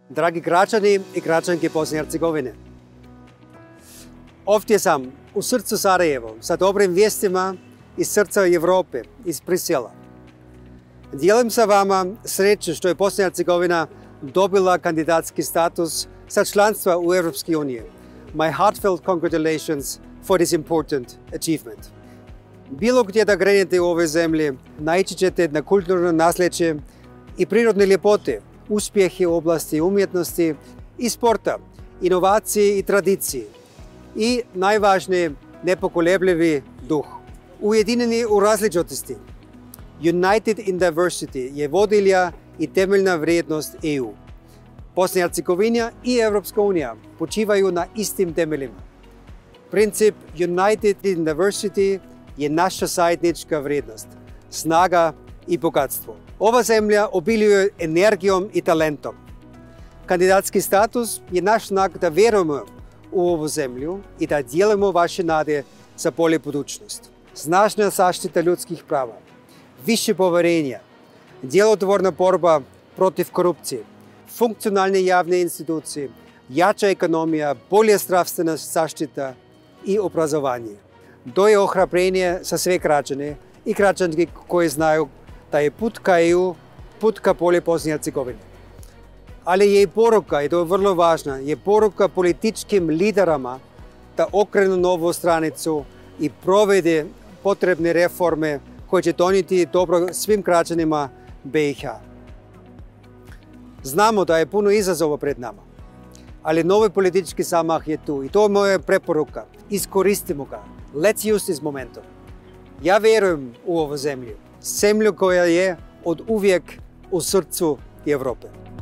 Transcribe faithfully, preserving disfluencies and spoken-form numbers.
Dragi građani i građanke Bosne i Hercegovine, ovdje sam u srcu Sarajevo sa dobrim vijestima iz srca Europe, iz Brisela. Dijelim sa vama sreću što je Bosna i Hercegovina dobila kandidatski status sa članstva u Europskoj uniji. My heartfelt congratulations for this important achievement. Bilo gdje da krenete u ovoj zemlji, naići ćete na kulturno nasljeđe i prirodne ljepote, uspjehe u oblasti umjetnosti i sporta, inovacije i tradicije i najvažnije, nepokolebljivi duh. Ujedinjeni u različitosti, United in Diversity je vodilja i temeljna vrijednost E U. Bosna i Hercegovina i Europska unija počivaju na istim temeljima. Princip United in Diversity je naša zajednička vrijednost, snaga i bogatstvo. Ova zemlja obiljuje energijom i talentom. Kandidatski status je naš znak da vjerujemo u ovu zemlju i da dijelimo vaše nade za bolju budućnost. Snažna zaštita ljudskih prava, više povjerenja, djelotvorna borba protiv korupcije, funkcionalne javne institucije, jača ekonomija, bolja zdravstvena zaštita i obrazovanje. To je ohrabrenje za sve građane i građanke koji znaju da je put ka E U, put ka bolje Bosne i Hercegovine. Ali je i poruka, i to je vrlo važno, je poruka političkim liderama da okrenu novu stranicu i provede potrebne reforme koje će donijeti dobro svim građanima B i H. Znamo da je puno izazova pred nama, ali novi politički zamah je tu i to je moja preporuka. Iskoristimo ga. Let's use this momentum. Ja vjerujem u ovu zemlju, zemlju koja je od uvijek u srcu Europe.